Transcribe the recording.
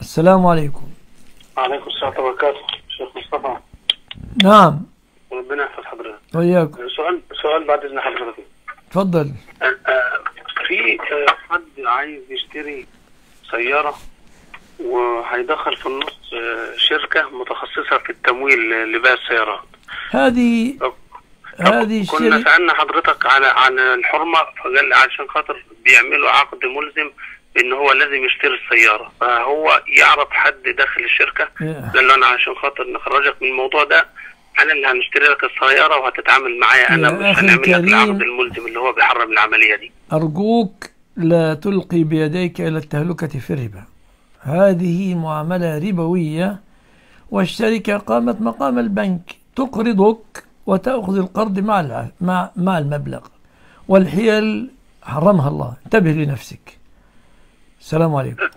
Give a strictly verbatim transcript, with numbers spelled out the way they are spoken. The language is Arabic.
السلام عليكم. وعليكم السلام ورحمة الله وبركاته. شيخ مصطفى. نعم. ربنا يحفظ حضرتك. وإياكم. سؤال سؤال بعد إذن حضرتك. تفضل. في حد عايز يشتري سيارة وهيدخل في النص شركة متخصصة في التمويل لبيع السيارات. هذه هذه كنا سألنا حضرتك على عن الحرمة، فقال عشان خاطر بيعملوا عقد ملزم ان هو لازم يشتري السيارة، فهو يعرف حد داخل الشركة قال له انا عشان خاطر نخرجك من الموضوع ده انا اللي هنشتري لك السيارة وهتتعامل معايا انا، مش هنعمل لك العقد الملزم اللي هو بيحرم العملية دي. ارجوك لا تلقي بيديك الى التهلكة في الربا، هذه معاملة ربوية، والشركة قامت مقام البنك، تقرضك وتأخذ القرض مع مع مع المبلغ، والحيل حرمها الله، انتبه لنفسك. السلام عليكم.